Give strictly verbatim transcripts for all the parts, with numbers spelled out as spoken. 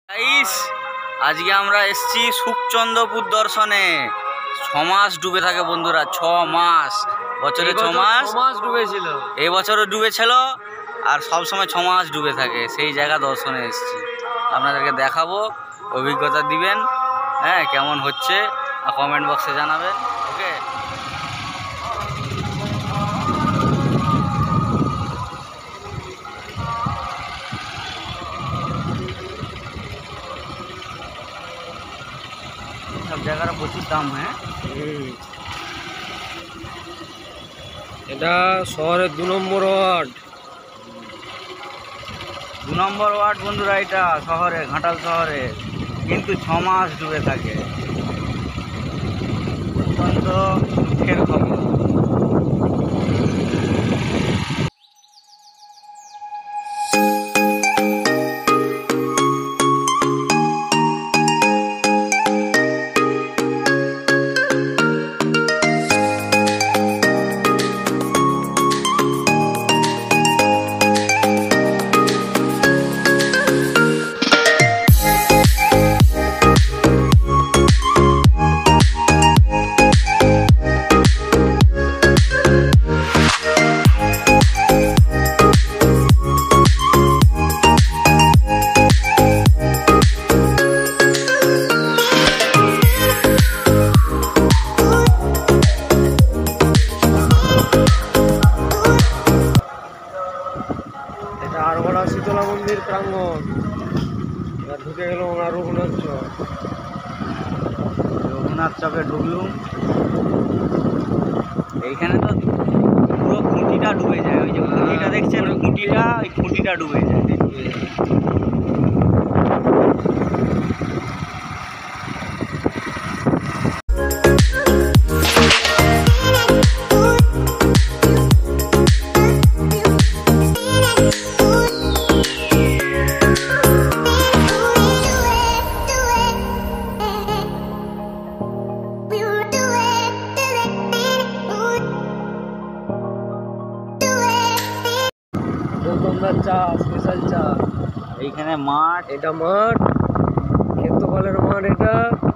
Guys আজকে আমরা এসেছি সুখচন্দ্রপুর দর্শনে। ছ মাস ডুবে থাকে বন্ধুরা, ছ মাস বছরে ছ মাস মাস ডুবেছিল, এই বছরও ডুবেছিল আর সব সময় ছ মাস ডুবে থাকে। সেই জায়গা দর্শনে এসেছি, আপনাদেরকে দেখাবো, অভিজ্ঞতা দিবেন, হ্যাঁ কেমন হচ্ছে কমেন্ট বক্সে জানাবেন। ওকে, সব জায়গার প্রচুর দাম। হ্যাঁ, এটা শহরের দু নম্বর ওয়ার্ড। দু নম্বর ওয়ার্ড বন্ধুরা, এটা শহরে, ঘাটাল শহরে, কিন্তু ছ মাস ডুবে থাকে। অত্যন্ত দুঃখের খবর। আরগড়া শীতলা মন্দির প্রাঙ্গণ। এবার ঢুকে গেল ওনার রঘুনাথ চক। রঘুনাথ চকে ঢুকলুম। এইখানে তো পুরো খুঁটিটা ডুবে যায়। ওই যে খুঁটিটা দেখছেন, ওই খুঁটিটা ওই খুঁটিটা ডুবে যায়। চা স্পেশাল চা। এইখানে মাঠ, এটা মাঠ, ক্ষেত্রপালের মাঠ এটা।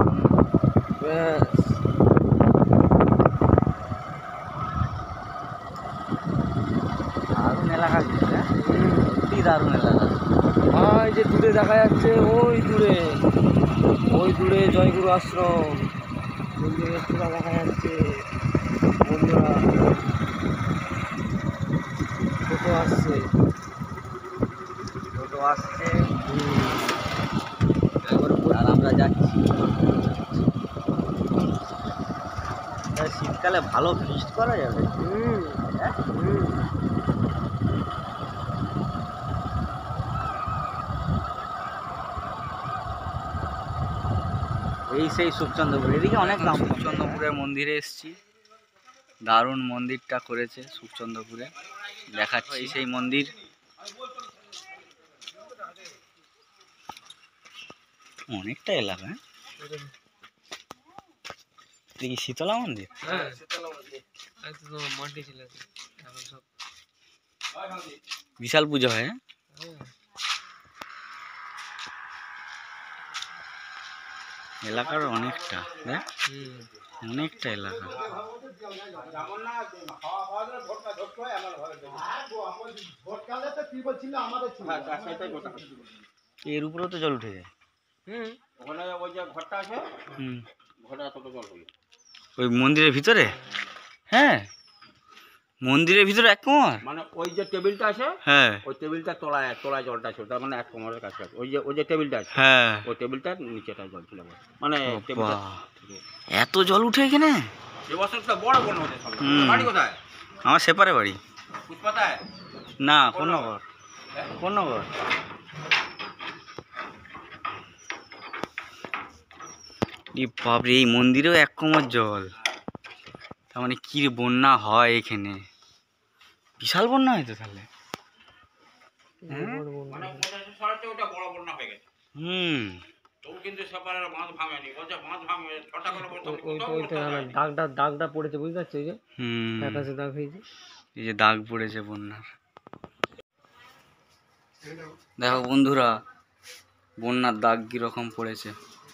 দারুণ এলাকা, সত্যি দারুণ এলাকা। ভাই যে দূরে দেখা যাচ্ছে, ওই দূরে ওই দূরে জয়গুরু আশ্রম মন্দিরের চূড়া দেখা যাচ্ছে বন্ধুরা। টোটো আসছে, টোটো আসছে আর আমরা যাচ্ছি। শীতকালে ভালো ফিস্ট করা যাবে। হুম হ্যাঁ, হুম এই সেই সুখচন্দ্রপুর। এদিকে অনেক দাম। সুখচন্দ্রপুরের মন্দিরে এসেছি, দারুণ মন্দিরটা করেছে সুখচন্দ্রপুরে। দেখাচ্ছি সেই মন্দির। অনেকটা এলাকা। হ্যাঁ, দেখি শীতলা মন্দির। বিশাল পুজো হয়। এলাকার অনেকটা, হ্যাঁ অনেকটা এলাকা। এর উপরেও তো জল উঠে যায়। হুম ওখানে ওই যে ঘরটা আছে, হুম ঘরে এত জল হয়ে ওই মন্দিরের ভিতরে। হ্যাঁ, মন্দিরের ভিতরে এক কোমর, মানে ওই যে টেবিলটা আছে, হ্যাঁ ওই টেবিলটা তলায় তলায় জলটা ছিল, তার মানে এক কোমরের কাছে। ওই যে ওই যে টেবিলটা আছে, হ্যাঁ ওই টেবিলটার নিচেটা জল ছিল, মানে এত জল উঠে এখানে। এবছরটা বড় বড় হচ্ছে। বাড়ি কোথায়? আমার সেপারে বাড়ি। পুষ্পাতায় না, কোন নগর, কোন নগর। বাপরে, এই মন্দিরেও এক কোমর জল। তার মানে কি বন্যা হয় এখানে, বিশাল বন্যা হয়তো তাহলে। হুম, দাগটা দাগটা পড়েছে, বুঝতে পারছি। হুম, দাগ হয়েছে, এই যে দাগ পড়েছে বন্যার। দেখো বন্ধুরা, বন্যার দাগ কিরকম পড়েছে,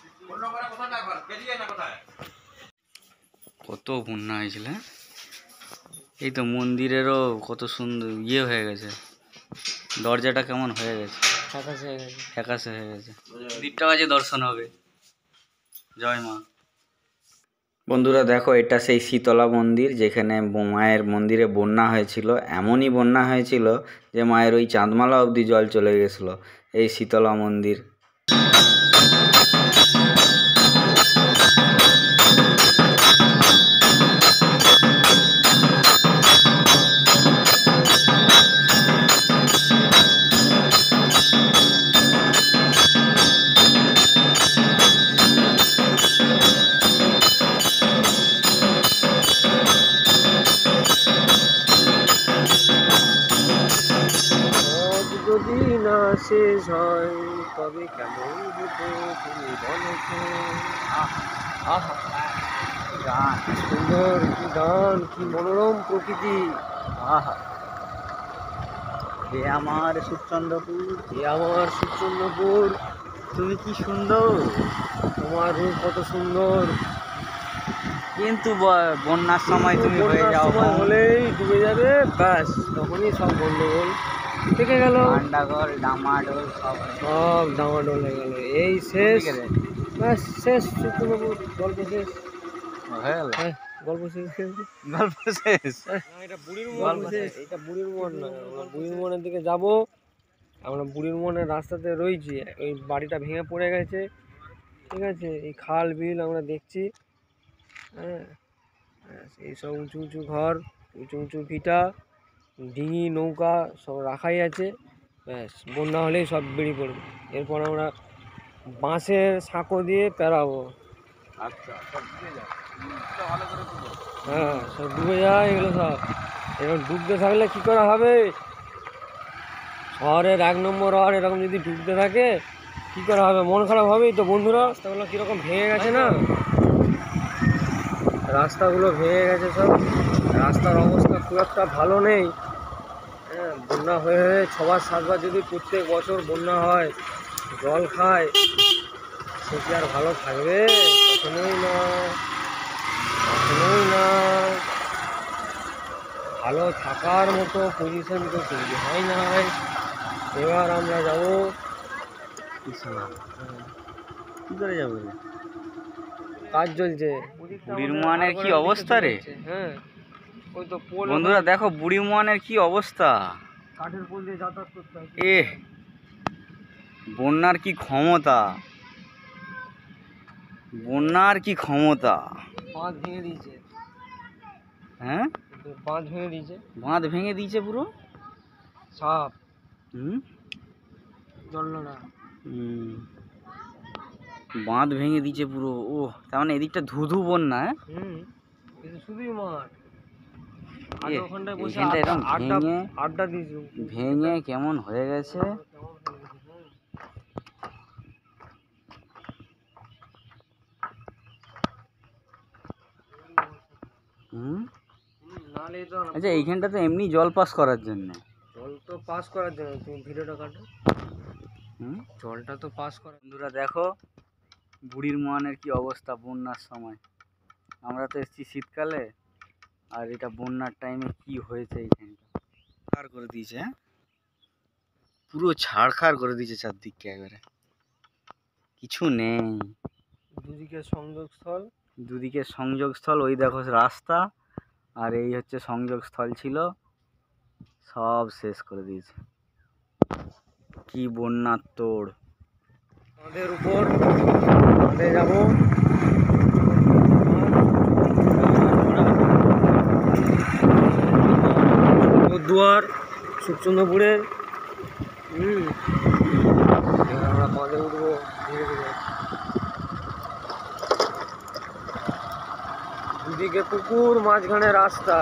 কত বন্যা হয়েছিল। এই তো মন্দিরেরও কত সুন্দর ইয়ে হয়ে গেছে, দরজাটা কেমন হয়ে গেছে, ফ্যাকাশে হয়ে গেছে ফ্যাকাশে হয়ে গেছে। মন্দিরটা বাজে দর্শন হবে। জয় মা। বন্ধুরা দেখো, এটা সেই শীতলা মন্দির যেখানে মায়ের মন্দিরে বন্যা হয়েছিল। এমনই বন্যা হয়েছিল যে মায়ের ওই চাঁদমালা অবধি জল চলে গেছিলো। এই শীতলা মন্দির। যদি না শেষ হয় তবে কেমন হতো তুমি বলো তো। আহা, গান সুন্দর, কি গান, কি মনোরম প্রকৃতি। আহা, হে আমার সুচন্দ্রপুর, এ আমার সুচন্দ্রপুর, তুমি কি সুন্দর, তোমার রূপ কত সুন্দর। কিন্তু ব- বন্যার সময় তুমি হয়ে বন্যার যাও সময় হলেই ডুবে যাবে, ব্যাস তখনই সব গন্ডগোল থেকে গেল, পান্ডাগর ডামাডোল সব সব ডামাডোল হয়ে গেল। এই শেষ, ব্যাস শেষ সুচন্দ্রপুর, গল্প শেষ। হয়ে গেল, হ্যাঁ, গল্প শেষ। গল্প শেষ। এটা বুড়ির মোড়, এটা বুড়ির মোড় না, আমরা বুড়ির মোড়ের দিকে যাবো। আমরা বুড়ির মোড়ের রাস্তাতে রয়েছি, ওই বাড়িটা ভেঙে পড়ে গেছে, ঠিক আছে। এই খাল বিল আমরা দেখছি, হ্যাঁ, এই সব উঁচু উঁচু ঘর, উঁচু উঁচু ভিটা, ডিঙি নৌকা সব রাখাই আছে। ব্যাস বন্যা হলেই সব বেরিয়ে পড়বে। এরপর আমরা বাঁশের সাঁকো দিয়ে পেরাবো। আচ্ছা, সব ডুবে যায়, ভালো করে ডুবে। হ্যাঁ, সব ডুবে যায় এগুলো সব। এরকম ডুবতে থাকলে কী করা হবে? শহরের এক নম্বর ওয়ার্ড এরকম যদি ডুবতে থাকে কী করা হবে? মন খারাপ হবেই তো বন্ধুরা। রাস্তাগুলো কীরকম ভেঙে গেছে না, রাস্তাগুলো ভেঙে গেছে সব। রাস্তার অবস্থা খুব একটা ভালো নেই। হ্যাঁ, বন্যা হয়ে হয়ে ছবার সাতবার যদি প্রত্যেক বছর বন্যা হয়, জল খায়, সে কি আর ভালো থাকবে? কখনোই না, কখনোই না। ভালো থাকার মতো পজিশন তো তৈরি হয় না। এবার আমরা যাবো, কি করে যাবে? কাজ চলছে বুড়ির মোয়ানের কি অবস্থা রে। হ্যাঁ, ওই তো পোল, বন্ধুরা দেখো বুড়ি মোয়ানের কি অবস্থা। কাঠের পোল দিয়ে যাতায়াত করতে হয়। এ বন্যার কি ক্ষমতা, বন্যার কি ক্ষমতা। বাঁধ ভেঙে দিয়েছে, হ্যাঁ, বাঁধ ভেঙে দিয়েছে, বাঁধ ভেঙে দিয়েছে পুরো। সাপ হুম, জ্বললো না। হুম, বাঁধ ভেঙে দিয়েছে পুরো। ও, তার মানে এদিকটা ধুধু বন্যা। হ্যাঁ, হুম, কিন্তু শুধুই মাঠ। আর এ, ওখানটায় বসে এইখানটা এরকম আড্ডা ভেঙে আড্ডা দিয়েছি। ভেঙে কেমন হয়ে গেছে। হুম, নালে তো আচ্ছা, এইখানটা তো এমনি জল পাস করার জন্য। জল তো পাস করার জন্য, তুমি ভিডিওটা কাটো। হুম, জলটা তো পাস করা। বন্ধুরা দেখো বুড়ির মোয়ানের কি অবস্থা বন্যার সময়। আমরা তো এসেছি শীতকালে, আর এটা বন্যার টাইমে কি হয়েছে এইখানটা। ছাড় করে দিয়েছে, হ্যাঁ, পুরো ছাড়খাড় করে দিয়েছে চারদিককে, একবারে কিছু নেই। দুদিকে সংযোগস্থল, দুদিকে সংযোগস্থল, ওই দেখো রাস্তা, আর এই হচ্ছে সংযোগস্থল ছিল, সব শেষ করে দিয়েছে। কি বন্যার তোড়। আমাদের উপর আমাদের যাবো। দুয়ার সুচন্দ্রপুরের। হুম, এবার আমরা বাঁধে উঠবো ধীরে ধীরে। দুদিকে পুকুর, মাঝখানে রাস্তা।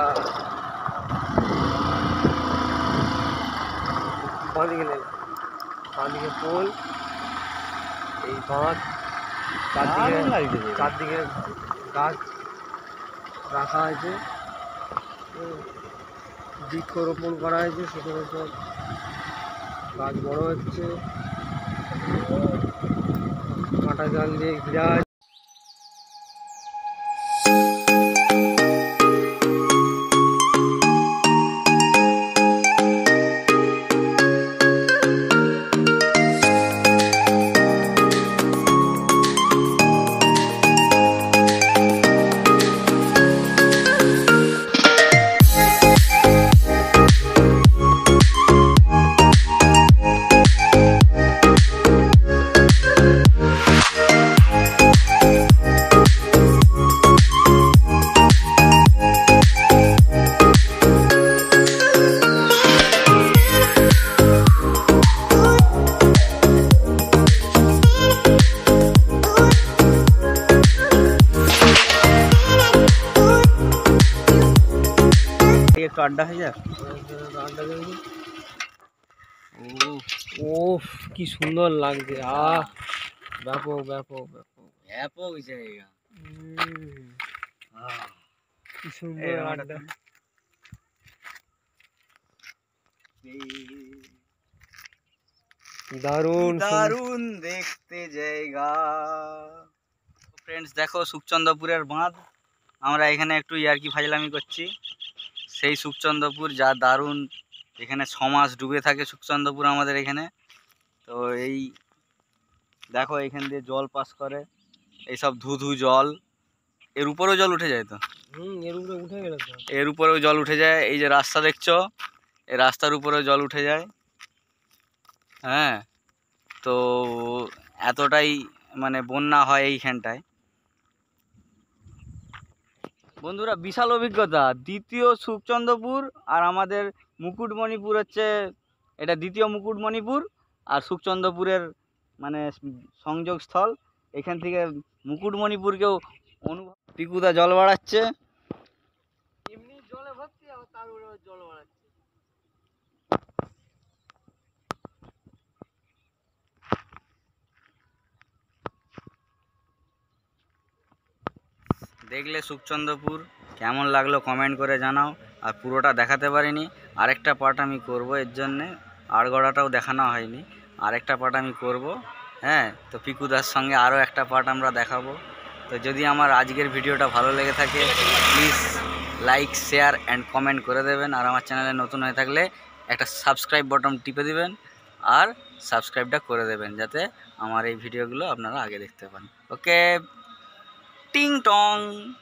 বাঁদিকে নেই, বাঁদিকে পোল, এই বাঁধ, চারদিকে চারদিকে গাছ রাখা হয়েছে, বৃক্ষরোপণ করা হয়েছে, সেখানে সব গাছ বড় হচ্ছে। কাটা জাল দিয়ে ঘিরা আছে। একটু আড্ডা হয়ে যাক। আড্ডা দেবো। ও কি সুন্দর লাগছে, আহ ব্যাপক ব্যাপক ব্যাপক ব্যাপক জায়গা, কি সুন্দর আড্ডা। দারুণ দারুণ দেখতে জায়গা। ফ্রেন্ডস দেখো সুখচন্দ্রপুরের বাঁধ, আমরা এখানে একটু ইয়ার্কি ফাজলামি করছি। সেই সুখচন্দ্রপুর যা দারুণ, এখানে ছ মাস ডুবে থাকে সুখচন্দ্রপুর আমাদের এখানে। তো এই দেখো এখান দিয়ে জল পাস করে, এইসব ধু ধু জল, এর উপরেও জল উঠে যায়। তো হুম এর উপরে উঠে গেল, এর উপরেও জল উঠে যায়। এই যে রাস্তা দেখছো, এই রাস্তার উপরেও জল উঠে যায়। হ্যাঁ, তো এতটাই মানে বন্যা হয় এইখানটায়। বন্ধুরা বিশাল অভিজ্ঞতা। দ্বিতীয় সুখচন্দ্রপুর আর আমাদের মুকুটমণিপুর হচ্ছে এটা দ্বিতীয় মুকুটমণিপুর আর সুখচন্দ্রপুরের মানে সংযোগস্থল। এখান থেকে মুকুটমণিপুরকেও অনুভব। পিকুদা জল বাড়াচ্ছে, এমনি জলে ভর্তি, আর তার উপরে জল বাড়াচ্ছে। দেখলে সুখচন্দ্রপুর কেমন লাগলো কমেন্ট করে জানাও। আর পুরোটা দেখাতে পারিনি, আরেকটা পার্ট আমি করব, এর জন্যে আড়গড়াটাও দেখানো হয়নি, আরেকটা পার্ট আমি করব। হ্যাঁ, তো পিকুদার সঙ্গে আরও একটা পার্ট আমরা দেখাবো। তো যদি আমার আজকের ভিডিওটা ভালো লেগে থাকে please like share and comment করে দেবেন। আর আমার চ্যানেলে নতুন হয়ে থাকলে একটা সাবস্ক্রাইব বাটন টিপে দিবেন আর সাবস্ক্রাইবটা করে দেবেন, যাতে আমার এই ভিডিওগুলো আপনারা আগে দেখতে পান। ওকে, টিং টং।